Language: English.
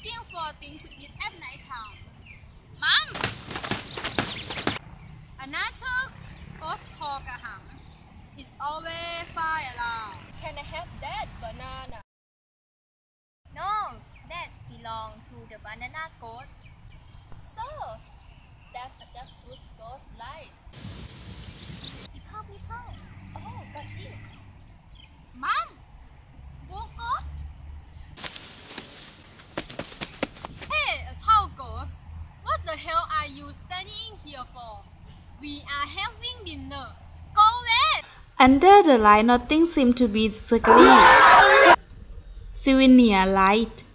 looking for things to eat at night time. Mom! Another ghost called Kaham. He's always fly around. Can I have that banana? No, that belongs to the banana ghost. So, that's a jackfruit ghost, right? People. Oh, got it. Mom! Bull ghost? Hey, a tall ghost. What the hell are you standing here for? We are having dinner. Go away! Under the light, nothing seemed to be scary. Souvenir light.